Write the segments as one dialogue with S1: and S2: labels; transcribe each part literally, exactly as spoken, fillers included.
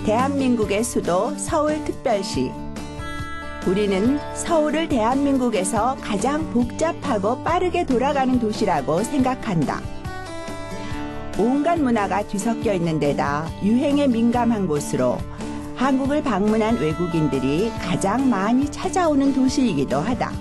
S1: 대한민국의 수도 서울특별시. 우리는 서울을 대한민국에서 가장 복잡하고 빠르게 돌아가는 도시라고 생각한다. 온갖 문화가 뒤섞여 있는 데다 유행에 민감한 곳으로 한국을 방문한 외국인들이 가장 많이 찾아오는 도시이기도 하다.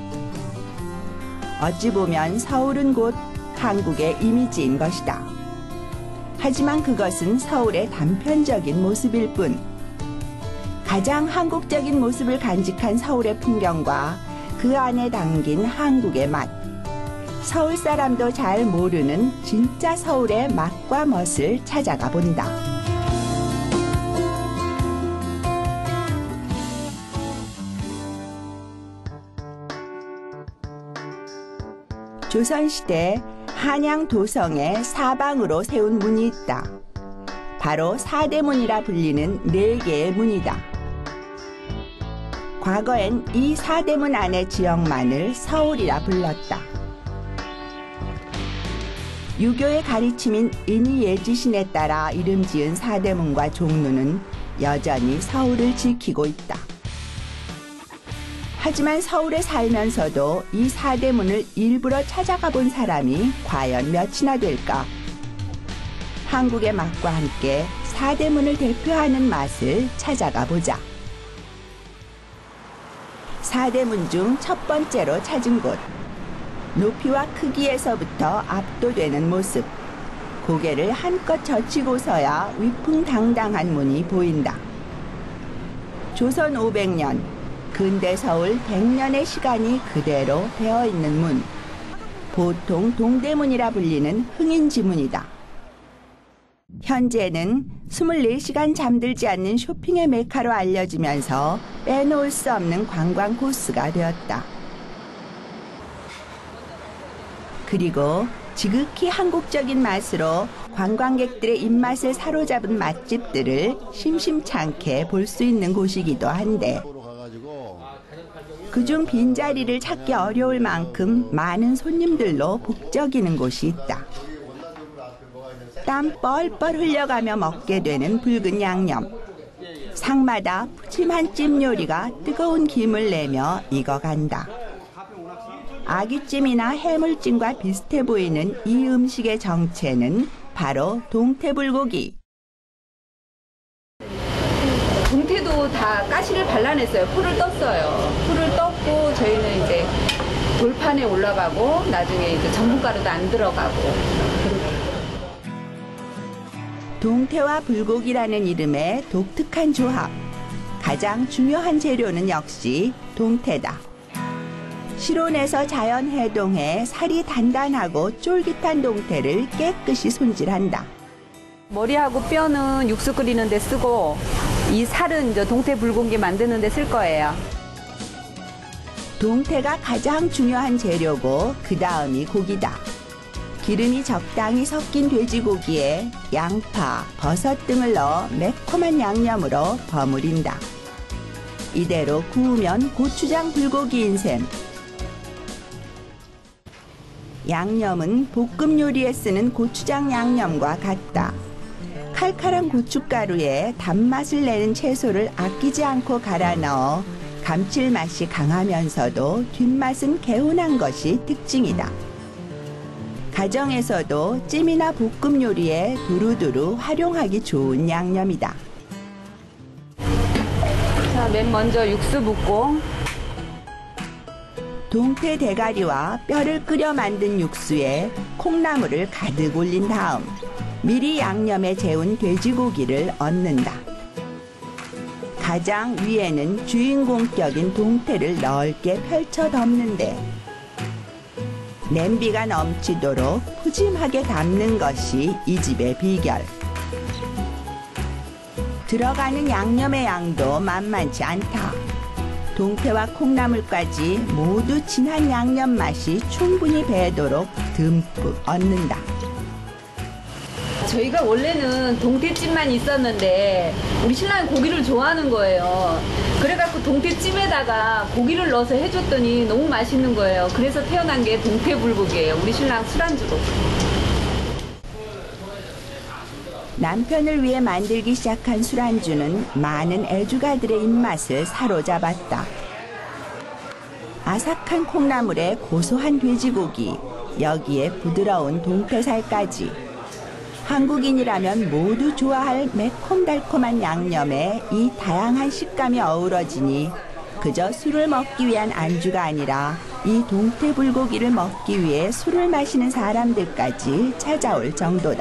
S1: 어찌 보면 서울은 곧 한국의 이미지인 것이다. 하지만 그것은 서울의 단편적인 모습일 뿐. 가장 한국적인 모습을 간직한 서울의 풍경과 그 안에 담긴 한국의 맛. 서울 사람도 잘 모르는 진짜 서울의 맛과 멋을 찾아가 본다. 조선시대 한양 도성에 사방으로 세운 문이 있다. 바로 사대문이라 불리는 네 개의 문이다. 과거엔 이 사대문 안의 지역만을 서울이라 불렀다. 유교의 가르침인 인이예지신에 따라 이름 지은 사대문과 종로는 여전히 서울을 지키고 있다. 하지만 서울에 살면서도 이 사대문을 일부러 찾아가 본 사람이 과연 몇이나 될까? 한국의 맛과 함께 사대문을 대표하는 맛을 찾아가 보자. 사대문 중 첫 번째로 찾은 곳. 높이와 크기에서부터 압도되는 모습. 고개를 한껏 젖히고서야 위풍당당한 문이 보인다. 조선 오백 년, 근대 서울 백 년의 시간이 그대로 배어있는 문. 보통 동대문이라 불리는 흥인지문이다. 현재는 이십사 시간 잠들지 않는 쇼핑의 메카로 알려지면서 빼놓을 수 없는 관광 코스가 되었다. 그리고 지극히 한국적인 맛으로 관광객들의 입맛을 사로잡은 맛집들을 심심찮게 볼 수 있는 곳이기도 한데, 그중 빈자리를 찾기 어려울 만큼 많은 손님들로 북적이는 곳이 있다. 땀 뻘뻘 흘려가며 먹게 되는 붉은 양념. 상마다 푸짐한 찜 요리가 뜨거운 김을 내며 익어간다. 아귀찜이나 해물찜과 비슷해 보이는 이 음식의 정체는 바로 동태불고기.
S2: 동태도 다 가시를 발라냈어요. 풀을 떴어요. 풀을 떴고 저희는 이제 돌판에 올라가고 나중에 이제 전분가루도 안 들어가고.
S1: 동태와 불고기라는 이름의 독특한 조합. 가장 중요한 재료는 역시 동태다. 실온에서 자연 해동해 살이 단단하고 쫄깃한 동태를 깨끗이 손질한다.
S2: 머리하고 뼈는 육수 끓이는 데 쓰고 이 살은 이제 동태 불고기 만드는 데 쓸 거예요.
S1: 동태가 가장 중요한 재료고 그 다음이 고기다. 기름이 적당히 섞인 돼지고기에 양파, 버섯 등을 넣어 매콤한 양념으로 버무린다. 이대로 구우면 고추장 불고기인 셈. 양념은 볶음 요리에 쓰는 고추장 양념과 같다. 칼칼한 고춧가루에 단맛을 내는 채소를 아끼지 않고 갈아 넣어 감칠맛이 강하면서도 뒷맛은 개운한 것이 특징이다. 가정에서도 찜이나 볶음 요리에 두루두루 활용하기 좋은 양념이다.
S2: 자, 맨 먼저 육수 붓고
S1: 동태 대가리와 뼈를 끓여 만든 육수에 콩나물을 가득 올린 다음 미리 양념에 재운 돼지고기를 얹는다. 가장 위에는 주인공격인 동태를 넓게 펼쳐 덮는데 냄비가 넘치도록 푸짐하게 담는 것이 이 집의 비결. 들어가는 양념의 양도 만만치 않다. 동태와 콩나물까지 모두 진한 양념 맛이 충분히 배도록 듬뿍 얹는다.
S2: 저희가 원래는 동태찜만 있었는데 우리 신랑이 고기를 좋아하는 거예요. 그래갖고 동태찜에다가 고기를 넣어서 해줬더니 너무 맛있는 거예요. 그래서 태어난 게 동태불고기예요. 우리 신랑 술안주로.
S1: 남편을 위해 만들기 시작한 술안주는 많은 애주가들의 입맛을 사로잡았다. 아삭한 콩나물에 고소한 돼지고기, 여기에 부드러운 동태살까지. 한국인이라면 모두 좋아할 매콤달콤한 양념에 이 다양한 식감이 어우러지니 그저 술을 먹기 위한 안주가 아니라 이 동태불고기를 먹기 위해 술을 마시는 사람들까지 찾아올 정도다.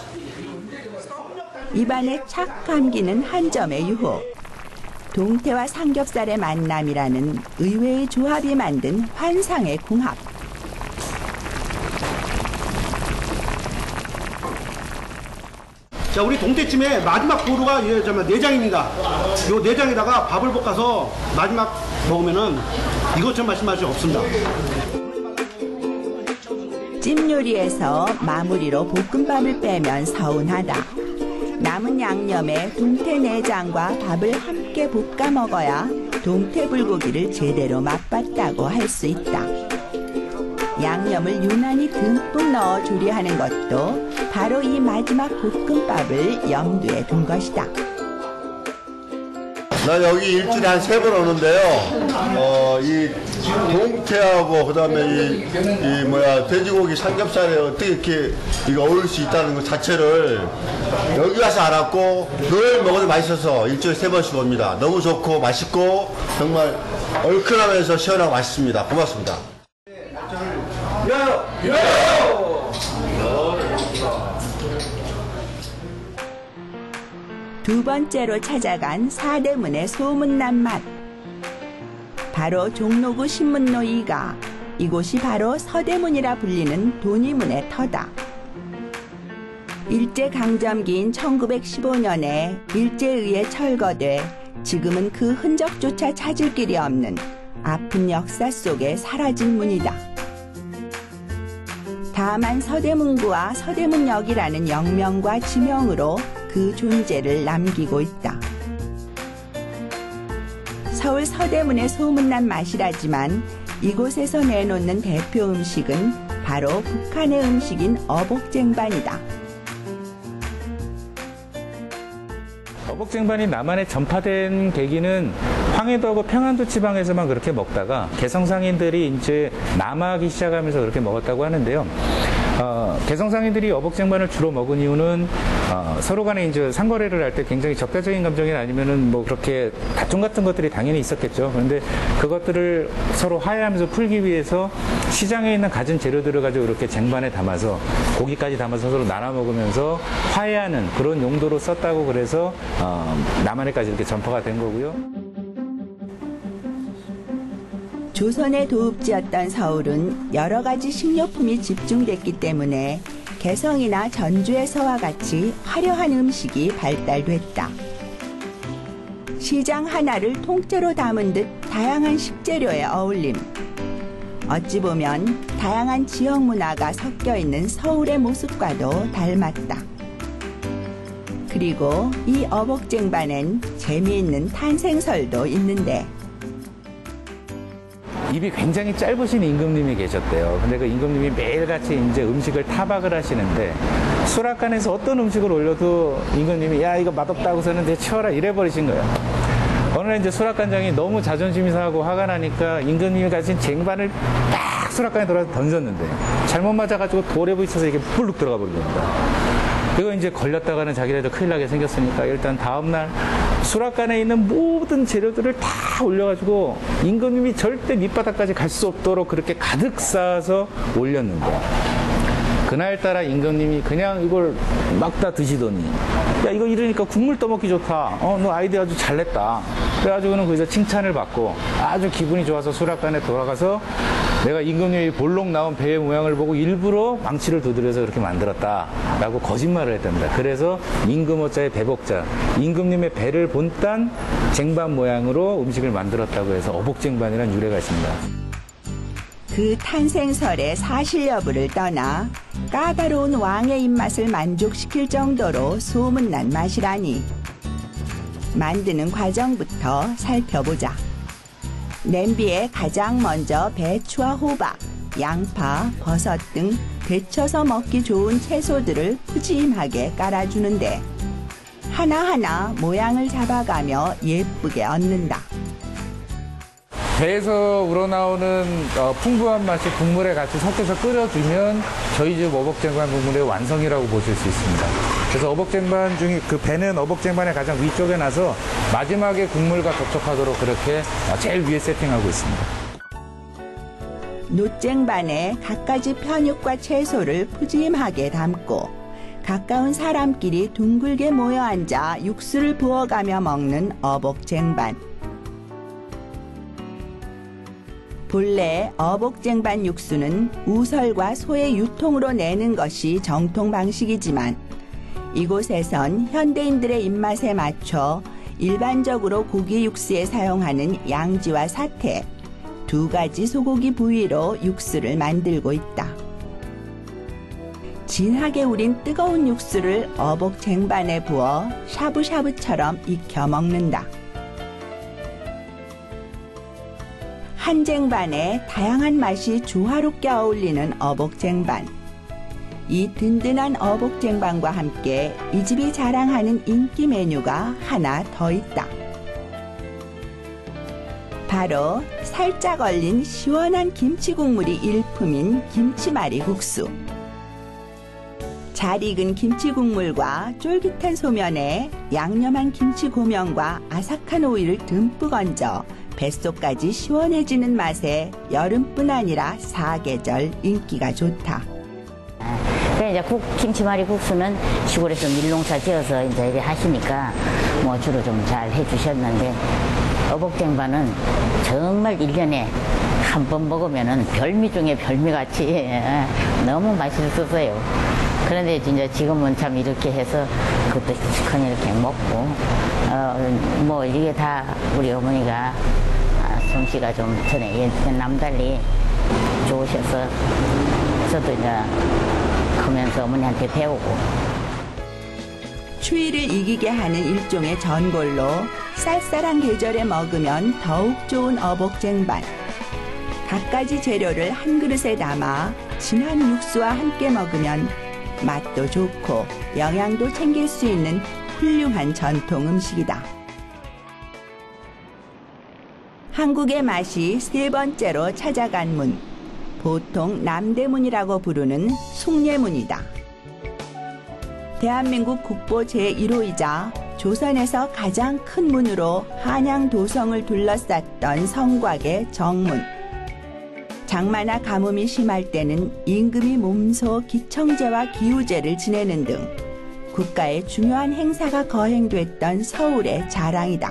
S1: 입안에 착 감기는 한 점의 유혹. 동태와 삼겹살의 만남이라는 의외의 조합이 만든 환상의 궁합.
S3: 자, 우리 동태찜의 마지막 고루가 예, 잠깐 내장입니다. 요 내장에다가 밥을 볶아서 마지막 먹으면은 이것처럼 맛있는 맛이 없습니다.
S1: 찜 요리에서 마무리로 볶음밥을 빼면 서운하다. 남은 양념에 동태 내장과 밥을 함께 볶아 먹어야 동태 불고기를 제대로 맛봤다고 할 수 있다. 양념을 유난히 듬뿍 넣어 조리하는 것도 바로 이 마지막 볶음밥을 염두에 둔 것이다.
S4: 나 여기 일주일에 한 세 번 오는데요. 어, 이 동태하고 그다음에 이, 이 뭐야 돼지고기 삼겹살에 어떻게 이렇게 이거 어울릴 수 있다는 것 자체를 여기 와서 알았고 늘 먹어도 맛있어서 일주일에 세 번씩 옵니다. 너무 좋고 맛있고 정말 얼큰하면서 시원하고 맛있습니다. 고맙습니다.
S1: 두 번째로 찾아간 사대문의 소문난 맛. 바로 종로구 신문로 이가. 이곳이 바로 서대문이라 불리는 돈이문의 터다. 일제강점기인 천구백십오 년에 일제에 의해 철거돼 지금은 그 흔적조차 찾을 길이 없는 아픈 역사 속에 사라진 문이다. 다만 서대문구와 서대문역이라는 역명과 지명으로 그 존재를 남기고 있다. 서울 서대문의 소문난 맛이라지만 이곳에서 내놓는 대표 음식은 바로 북한의 음식인 어복쟁반이다.
S5: 어복쟁반이 남한에 전파된 계기는 황해도하고 평안도 지방에서만 그렇게 먹다가 개성상인들이 이제 남하하기 시작하면서 그렇게 먹었다고 하는데요. 어, 개성상인들이 어복쟁반을 주로 먹은 이유는 어, 서로 간에 이제 상거래를 할 때 굉장히 적대적인 감정이 아니면은 뭐 그렇게 다툼 같은 것들이 당연히 있었겠죠. 그런데 그것들을 서로 화해하면서 풀기 위해서 시장에 있는 갖은 재료들을 가지고 이렇게 쟁반에 담아서 고기까지 담아서 서로 나눠 먹으면서 화해하는 그런 용도로 썼다고 그래서 어, 남한에까지 이렇게 전파가 된 거고요.
S1: 조선의 도읍지였던 서울은 여러 가지 식료품이 집중됐기 때문에 개성이나 전주에서와 같이 화려한 음식이 발달됐다. 시장 하나를 통째로 담은 듯 다양한 식재료의 어울림. 어찌 보면 다양한 지역 문화가 섞여 있는 서울의 모습과도 닮았다. 그리고 이 어복쟁반엔 재미있는 탄생설도 있는데
S5: 입이 굉장히 짧으신 임금님이 계셨대요. 근데 그 임금님이 매일같이 이제 음식을 타박을 하시는데 수락관에서 어떤 음식을 올려도 임금님이 야 이거 맛없다고서는 내 치워라 이래버리신 거예요. 어느 날 이제 수락관장이 너무 자존심이 상하고 화가 나니까 임금님이 가진 쟁반을 딱 수락관에 들어가서 던졌는데 잘못 맞아가지고 돌에 부딪혀서 이게 불룩 들어가 버린 겁니다. 그리고 이제 걸렸다가는 자기네도 큰일 나게 생겼으니까 일단 다음날 수락관에 있는 모든 재료들을 다 올려가지고 임금님이 절대 밑바닥까지 갈 수 없도록 그렇게 가득 쌓아서 올렸는데 그날따라 임금님이 그냥 이걸 막 다 드시더니 야 이거 이러니까 국물 떠먹기 좋다. 어 너 아이디어 아주 잘냈다. 그래가지고는 거기서 칭찬을 받고 아주 기분이 좋아서 수락관에 돌아가서 내가 임금님이 볼록 나온 배의 모양을 보고 일부러 망치를 두드려서 그렇게 만들었다라고 거짓말을 했답니다. 그래서 임금어자의 배복자, 임금님의 배를 본딴 쟁반 모양으로 음식을 만들었다고 해서 어복쟁반이라는 유래가 있습니다.
S1: 그 탄생설의 사실 여부를 떠나 까다로운 왕의 입맛을 만족시킬 정도로 소문난 맛이라니. 만드는 과정부터 살펴보자. 냄비에 가장 먼저 배추와 호박, 양파, 버섯 등 데쳐서 먹기 좋은 채소들을 푸짐하게 깔아주는데 하나하나 모양을 잡아가며 예쁘게 얹는다.
S5: 배에서 우러나오는 어, 풍부한 맛이 국물에 같이 섞여서 끓여주면 저희 집 어복쟁반 국물의 완성이라고 보실 수 있습니다. 그래서 어복쟁반 중에 그 배는 어복쟁반의 가장 위쪽에 놔서 마지막에 국물과 접촉하도록 그렇게 제일 위에 세팅하고 있습니다.
S1: 놋쟁반에 갖가지 편육과 채소를 푸짐하게 담고 가까운 사람끼리 둥글게 모여 앉아 육수를 부어가며 먹는 어복쟁반. 본래 어복쟁반 육수는 우설과 소의 유통으로 내는 것이 정통 방식이지만 이곳에선 현대인들의 입맛에 맞춰 일반적으로 고기 육수에 사용하는 양지와 사태 두 가지 소고기 부위로 육수를 만들고 있다. 진하게 우린 뜨거운 육수를 어복쟁반에 부어 샤브샤브처럼 익혀 먹는다. 한 쟁반에 다양한 맛이 조화롭게 어울리는 어복쟁반. 이 든든한 어복쟁반과 함께 이 집이 자랑하는 인기 메뉴가 하나 더 있다. 바로 살짝 얼린 시원한 김치 국물이 일품인 김치말이 국수. 잘 익은 김치 국물과 쫄깃한 소면에 양념한 김치 고명과 아삭한 오이를 듬뿍 얹어 뱃속까지 시원해지는 맛에 여름뿐 아니라 사계절 인기가 좋다.
S6: 그래 이제 국, 김치말이 국수는 시골에서 밀농사 지어서 이제 이렇게 하시니까 뭐 주로 좀 잘 해주셨는데 어복쟁반은 정말 일 년에 한 번 먹으면은 별미 중에 별미같이 너무 맛있었어요. 그런데 진짜 지금은 참 이렇게 해서 그것도 시큰 이렇게 먹고 어, 뭐 이게 다 우리 어머니가 아, 솜씨가 좀 전에 남달리 좋으셔서 저도 이제 크면서 어머니한테 배우고.
S1: 추위를 이기게 하는 일종의 전골로 쌀쌀한 계절에 먹으면 더욱 좋은 어복쟁반. 갖가지 재료를 한 그릇에 담아 진한 육수와 함께 먹으면 맛도 좋고 영양도 챙길 수 있는 훌륭한 전통 음식이다. 한국의 맛이 세 번째로 찾아간 문, 보통 남대문이라고 부르는 숭례문이다. 대한민국 국보 제일 호이자 조선에서 가장 큰 문으로 한양 도성을 둘러쌌던 성곽의 정문. 장마나 가뭄이 심할 때는 임금이 몸소 기청제와 기우제를 지내는 등 국가의 중요한 행사가 거행됐던 서울의 자랑이다.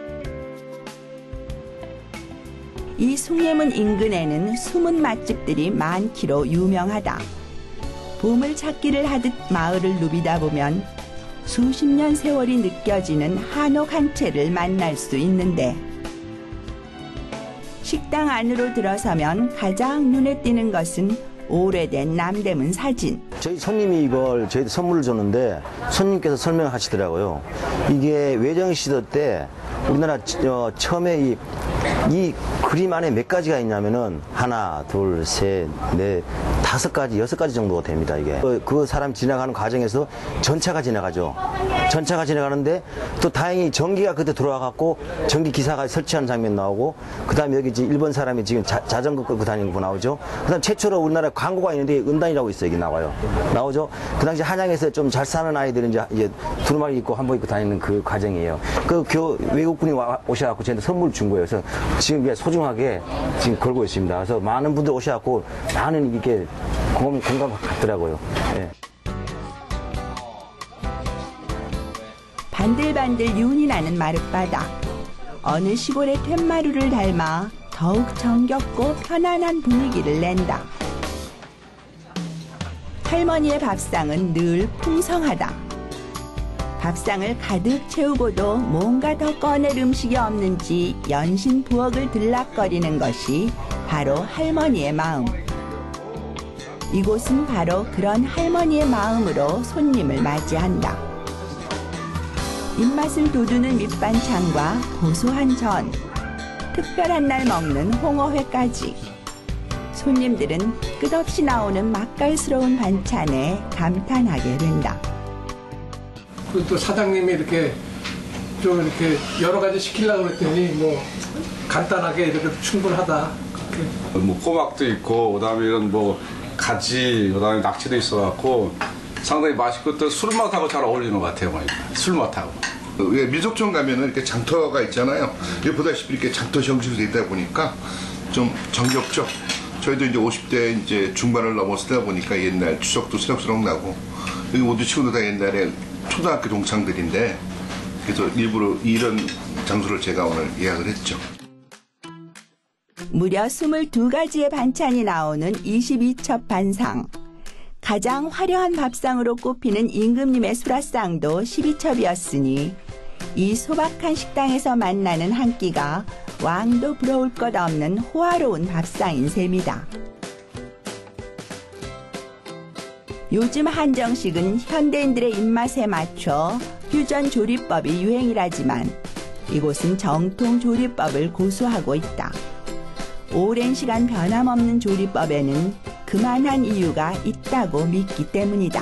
S1: 이 숭례문 인근에는 숨은 맛집들이 많기로 유명하다. 보물찾기를 하듯 마을을 누비다 보면 수십 년 세월이 느껴지는 한옥 한 채를 만날 수 있는데 식당 안으로 들어서면 가장 눈에 띄는 것은 오래된 남대문 사진.
S7: 저희 손님이 이걸 저희한테 선물을 줬는데 손님께서 설명하시더라고요. 이게 외정시대 때 우리나라 어, 처음에 이, 이 그림 안에 몇 가지가 있냐면은 하나, 둘, 셋, 넷, 다섯 가지, 여섯 가지 정도가 됩니다. 이게 그, 그 사람 지나가는 과정에서 전차가 지나가죠. 전차가 지나가는데 또 다행히 전기가 그때 들어와갖고 전기 기사가 설치하는 장면 나오고 그다음에 여기 이제 일본 사람이 지금 자, 자전거 끌고 다니는 거 나오죠. 그다음 최초로 우리나라 광고가 있는데 은단이라고 있어요. 여기 나와요. 나오죠. 그 당시 한양에서 좀 잘 사는 아이들은 이제, 이제 두루마리 입고 한복 입고 다니는 그 과정이에요. 그 교, 외국분이 와, 오셔갖고 저한테 선물 준 거예요. 그래서 지금 이게 소중하게 지금 걸고 있습니다. 그래서 많은 분들 오셔갖고 많은 이게 공감, 공감 갖더라고요. 네.
S1: 반들반들 윤이 나는 마룻바닥. 어느 시골의 툇마루를 닮아 더욱 정겹고 편안한 분위기를 낸다. 할머니의 밥상은 늘 풍성하다. 밥상을 가득 채우고도 뭔가 더 꺼낼 음식이 없는지 연신 부엌을 들락거리는 것이 바로 할머니의 마음. 이곳은 바로 그런 할머니의 마음으로 손님을 맞이한다. 입맛을 돋우는 밑반찬과 고소한 전, 특별한 날 먹는 홍어회까지 손님들은 끝없이 나오는 맛깔스러운 반찬에 감탄하게 된다.
S8: 그리고 또 사장님이 이렇게 좀 이렇게 여러 가지 시키려고 그랬더니 뭐 간단하게 이렇게 충분하다. 그렇게.
S9: 뭐 꼬막도 있고 그다음에 이런 뭐 가지 그다음에 낙지도 있어갖고 상당히 맛있고 또 술맛하고 잘 어울리는 것 같아요. 보니까. 술맛하고.
S10: 왜 민속촌 가면은 이렇게 장터가 있잖아요. 여기 보다시피 이렇게 장터 형식으로 돼 있다 보니까 좀 정겹죠. 저희도 이제 오십 대 이제 중반을 넘었다 보니까 옛날 추석도 새록새록 나고 여기 모두 친구들 다 옛날에 초등학교 동창들인데 그래서 일부러 이런 장소를 제가 오늘 예약을 했죠.
S1: 무려 스물두 가지의 반찬이 나오는 이십이 첩 반상. 가장 화려한 밥상으로 꼽히는 임금님의 수라상도 십이 첩이었으니 이 소박한 식당에서 만나는 한 끼가 왕도 부러울 것 없는 호화로운 밥상인 셈이다. 요즘 한정식은 현대인들의 입맛에 맞춰 퓨전 조리법이 유행이라지만 이곳은 정통 조리법을 고수하고 있다. 오랜 시간 변함없는 조리법에는 그만한 이유가 있다고 믿기 때문이다.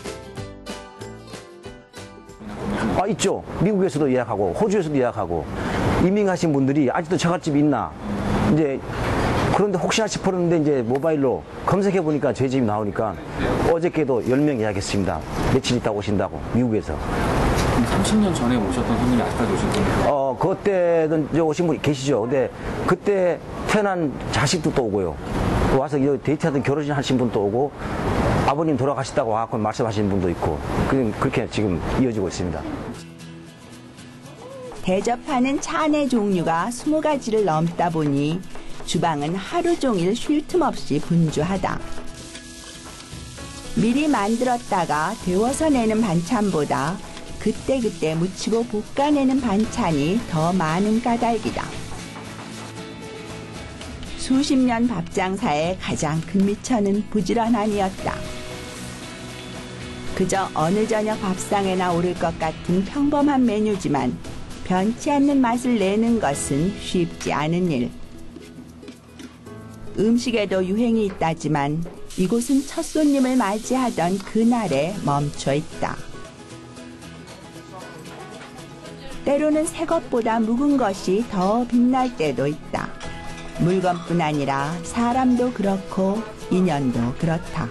S7: 아, 있죠. 미국에서도 예약하고 호주에서도 예약하고 이민 가신 분들이 아직도 저갓집이 있나 이제 그런데 혹시나 싶었는데 이제 모바일로 검색해 보니까 저희 집이 나오니까 어저께도 열 명 예약했습니다. 며칠 있다 오신다고 미국에서.
S5: 삼십 년 전에 오셨던 손님이 아직까지 오신 겁니까?
S7: 어, 그때는 이제 오신 분이 계시죠. 근데 그때 태어난 자식도 또 오고요. 또 와서 데이트하던 결혼식 하신 분도 오고 아버님 돌아가셨다고 와서 말씀하시는 분도 있고 그렇게 지금 이어지고 있습니다.
S1: 대접하는 차내 종류가 스무 가지를 넘다 보니 주방은 하루 종일 쉴 틈 없이 분주하다. 미리 만들었다가 데워서 내는 반찬보다 그때그때 무치고 볶아내는 반찬이 더 많은 까닭이다. 수십 년 밥장사의 가장 큰 미천은 부지런함이었다. 그저 어느 저녁 밥상에나 오를 것 같은 평범한 메뉴지만 변치 않는 맛을 내는 것은 쉽지 않은 일. 음식에도 유행이 있다지만 이곳은 첫 손님을 맞이하던 그날에 멈춰 있다. 때로는 새 것보다 묵은 것이 더 빛날 때도 있다. 물건뿐 아니라 사람도 그렇고 인연도 그렇다.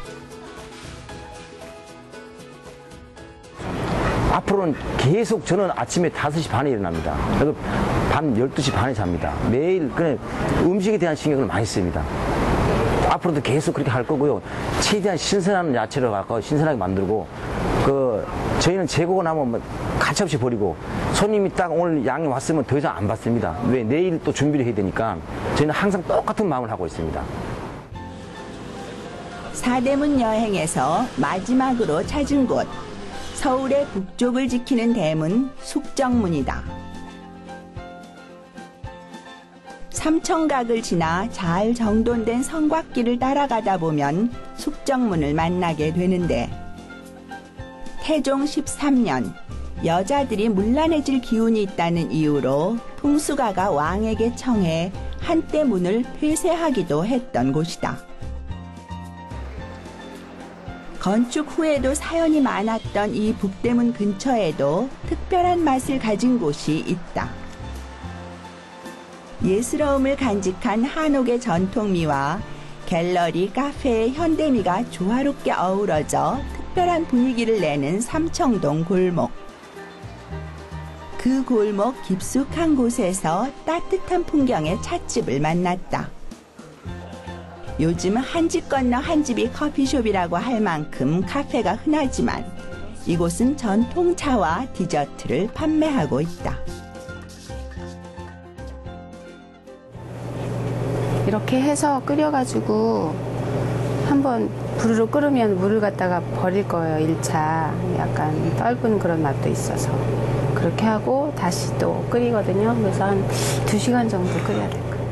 S7: 앞으로는 계속 저는 아침에 다섯 시 반에 일어납니다. 그리고 밤 열두 시 반에 잡니다. 매일 그냥 음식에 대한 신경을 많이 씁니다. 앞으로도 계속 그렇게 할 거고요. 최대한 신선한 야채를 갖고 신선하게 만들고 그 저희는 재고가 나면 가차없이 버리고 손님이 딱 오늘 양이 왔으면 더 이상 안 받습니다. 왜? 내일 또 준비를 해야 되니까 저희는 항상 똑같은 마음을 하고 있습니다.
S1: 사대문 여행에서 마지막으로 찾은 곳, 서울의 북쪽을 지키는 대문 숙정문이다. 삼청각을 지나 잘 정돈된 성곽길을 따라가다 보면 숙정문을 만나게 되는데 태종 십삼 년 여자들이 문란해질 기운이 있다는 이유로 풍수가가 왕에게 청해 한때 문을 폐쇄하기도 했던 곳이다. 건축 후에도 사연이 많았던 이 북대문 근처에도 특별한 맛을 가진 곳이 있다. 예스러움을 간직한 한옥의 전통미와 갤러리, 카페의 현대미가 조화롭게 어우러져 특별한 분위기를 내는 삼청동 골목. 그 골목 깊숙한 곳에서 따뜻한 풍경의 찻집을 만났다. 요즘 한 집 건너 한 집이 커피숍이라고 할 만큼 카페가 흔하지만 이곳은 전통차와 디저트를 판매하고 있다.
S11: 이렇게 해서 끓여가지고 한번 부르르 끓으면 물을 갖다가 버릴 거예요. 일 차 약간 떫은 그런 맛도 있어서 그렇게 하고 다시 또 끓이거든요. 그래서 한 두 시간 정도 끓여야 될 거예요.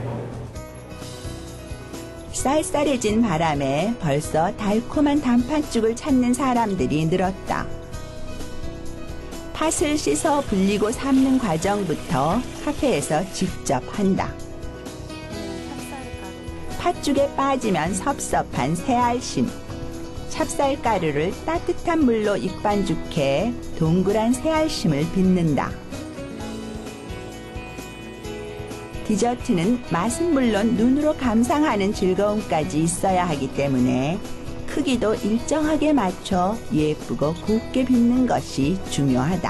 S1: 쌀쌀해진 바람에 벌써 달콤한 단팥죽을 찾는 사람들이 늘었다. 팥을 씻어 불리고 삶는 과정부터 카페에서 직접 한다. 팥죽에 빠지면 섭섭한 새알심. 찹쌀가루를 따뜻한 물로 익반죽해 동그란 새알심을 빚는다. 디저트는 맛은 물론 눈으로 감상하는 즐거움까지 있어야 하기 때문에 크기도 일정하게 맞춰 예쁘고 곱게 빚는 것이 중요하다.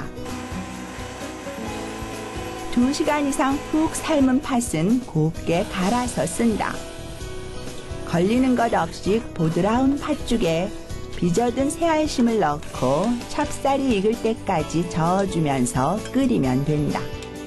S1: 두 시간 이상 푹 삶은 팥은 곱게 갈아서 쓴다. 걸리는 것 없이 보드라운 팥죽에 빚어둔 새알심을 넣고 찹쌀이 익을 때까지 저어주면서 끓이면 된다.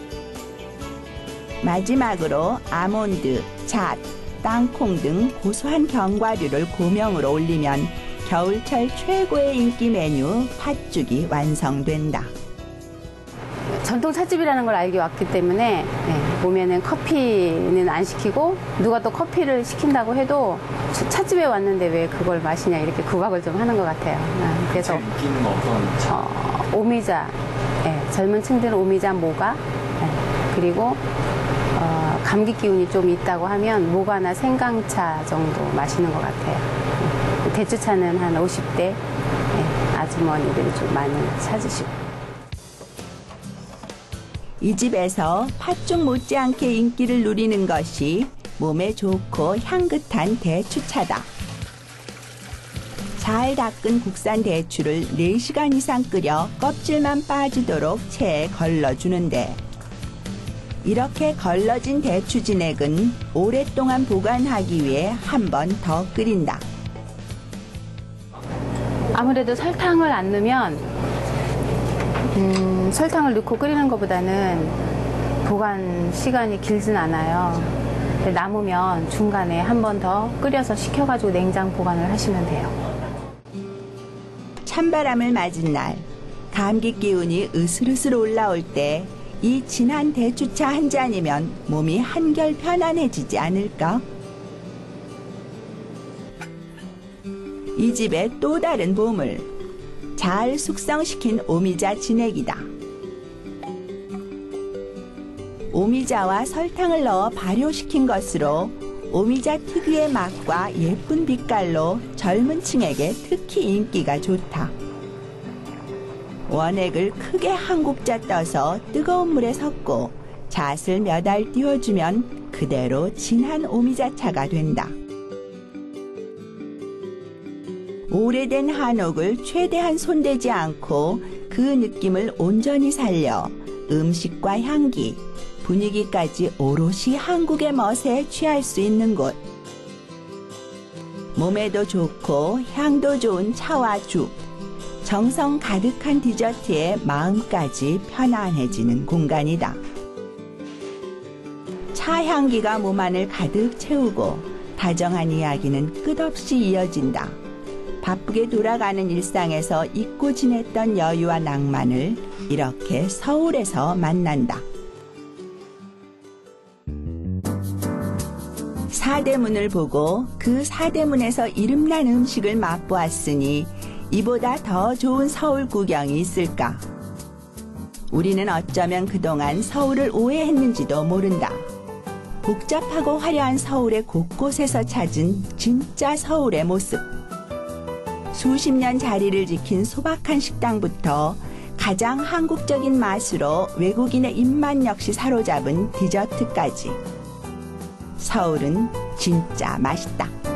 S1: 마지막으로 아몬드, 잣, 땅콩 등 고소한 견과류를 고명으로 올리면 겨울철 최고의 인기 메뉴 팥죽이 완성된다.
S11: 전통 찻집이라는 걸 알게 왔기 때문에 네, 오면은 커피는 안 시키고 누가 또 커피를 시킨다고 해도 찻집에 왔는데 왜 그걸 마시냐 이렇게 구박을 좀 하는 것 같아요. 네, 그래서
S5: 인기는 어떤 차?
S11: 어, 오미자, 네, 젊은 층들은 오미자 모가, 네, 그리고 어, 감기 기운이 좀 있다고 하면 모가나 생강차 정도 마시는 것 같아요. 네, 대추차는 한 오십 대 네, 아주머니들이 좀 많이 찾으시고.
S1: 이 집에서 팥죽 못지않게 인기를 누리는 것이 몸에 좋고 향긋한 대추차다. 잘 닦은 국산 대추를 네 시간 이상 끓여 껍질만 빠지도록 체에 걸러주는데, 이렇게 걸러진 대추 진액은 오랫동안 보관하기 위해 한 번 더 끓인다.
S11: 아무래도 설탕을 안 넣으면 음, 설탕을 넣고 끓이는 것보다는 보관 시간이 길진 않아요. 남으면 중간에 한 번 더 끓여서 식혀가지고 냉장 보관을 하시면 돼요.
S1: 찬바람을 맞은 날, 감기 기운이 으슬으슬 올라올 때 이 진한 대추차 한 잔이면 몸이 한결 편안해지지 않을까? 이 집의 또 다른 보물, 잘 숙성시킨 오미자 진액이다. 오미자와 설탕을 넣어 발효시킨 것으로 오미자 특유의 맛과 예쁜 빛깔로 젊은 층에게 특히 인기가 좋다. 원액을 크게 한 국자 떠서 뜨거운 물에 섞고 잣을 몇 알 띄워주면 그대로 진한 오미자차가 된다. 오래된 한옥을 최대한 손대지 않고 그 느낌을 온전히 살려 음식과 향기, 분위기까지 오롯이 한국의 멋에 취할 수 있는 곳. 몸에도 좋고 향도 좋은 차와 죽, 정성 가득한 디저트에 마음까지 편안해지는 공간이다. 차 향기가 몸 안을 가득 채우고 다정한 이야기는 끝없이 이어진다. 바쁘게 돌아가는 일상에서 잊고 지냈던 여유와 낭만을 이렇게 서울에서 만난다. 사대문을 보고 그 사대문에서 이름난 음식을 맛보았으니 이보다 더 좋은 서울 구경이 있을까? 우리는 어쩌면 그동안 서울을 오해했는지도 모른다. 복잡하고 화려한 서울의 곳곳에서 찾은 진짜 서울의 모습. 수십 년 자리를 지킨 소박한 식당부터 가장 한국적인 맛으로 외국인의 입맛 역시 사로잡은 디저트까지. 서울은 진짜 맛있다.